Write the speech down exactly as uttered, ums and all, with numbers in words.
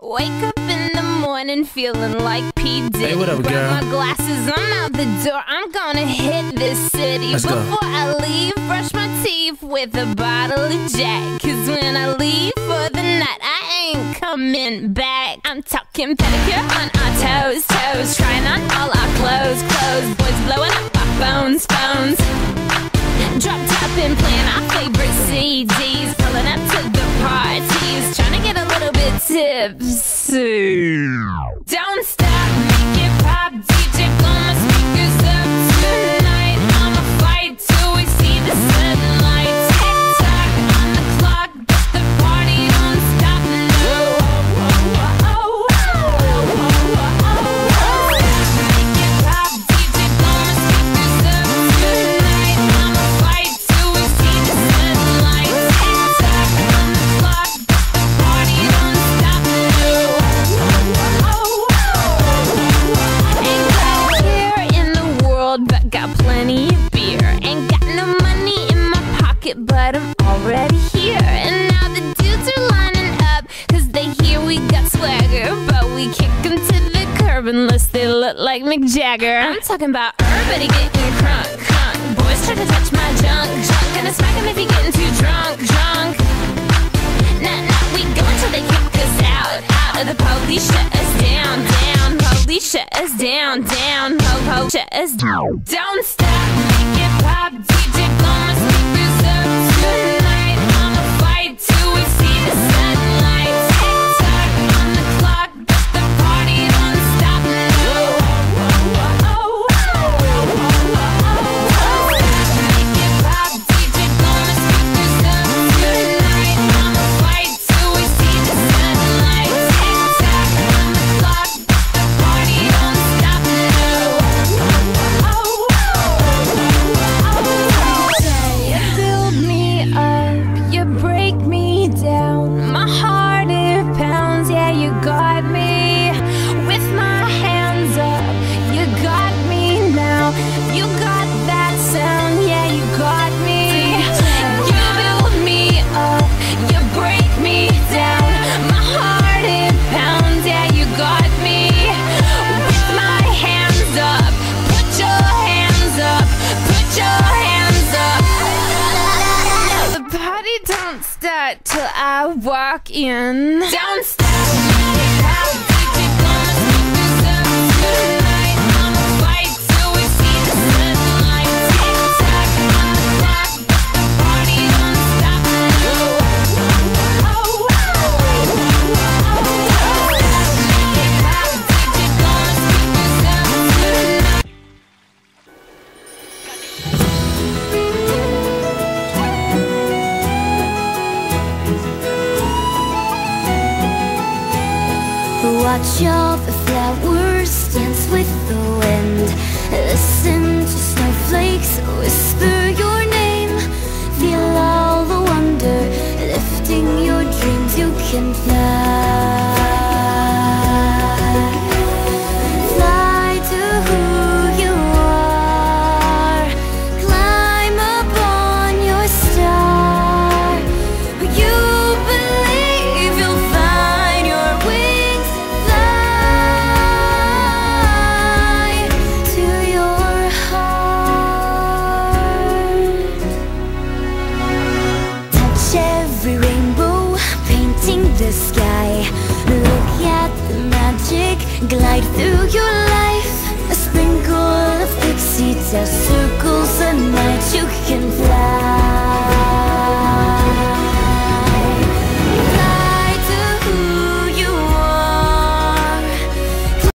Wake up in the morning feeling like P. Diddy. Hey, what up, girl? Grab my glasses, I'm out the door. I'm gonna hit this city. Let's Before go. I leave, brush my teeth with a bottle of Jack. Cause when I leave for the night, I ain't coming back. I'm talking pedicure on our toes, toes. Trying on all our clothes, clothes. Boys blowing up our phones, phones. Drop top and playing our favorite C Ds. Pulling up to the parties, trying to get a little bit tipsy. Don't stop, make it pop, D J blow my speakers up tonight. I'ma fight till we see the sunlight. Tick tock on the clock, but the party don't stop. No. Make it pop, D J blow my speakers up tonight. I'ma fight till we see the sunlight. Tick tock on the clock, but the party don't stop. No. Ain't got care in the world, but got plenty of beer. Ain't got no money in my pocket, but I'm already here. And now the dudes are lining up, cause they hear we got swagger. But we kick them to the curb unless they look like Mick Jagger. I'm talking about everybody getting crunk, crunk. Boys try to touch my junk, junk. Gonna smack him if he getting too drunk, drunk. Nah, nah, we go until they kick us out, out. The police shut us down, down. Police shut us down, down. Po, po, shut us down. Don't stop, make it pop. D J blow my speakers up tonight. I'ma fight till we see the sunlight. Tick tock on the clock, but the party don't stop. No. Make it pop, D J blow my speakers up tonight. I'ma fight till we see the sunlight. Tick tock on the clock, but the party don't stop. No. You build me up, you break me down. My heart it pounds, yeah, you got me. With my hands up, you got me now. You got that sound, yeah, you got me. You build me up, you break me down. My heart it pounds, yeah, you got me. With my hands up, put your hands up, put your hands up. The party don't start till I walk in. Don't stop. I'ma fight till we see the sunlight. Tick tock on the clock, but the party don't stop. No. Make it pop, D J blow my speakers up tonight. Watch all the flowers dance with the wind. Listen to snowflakes whisper your name. Feel all the wonder, lifting your dreams. You can fly. Fly to who you are. Climb upon your star. You believe you'll find your wings. Fly to your heart. Touch every rainbow, painting the sky. Look at the magic glide through your life.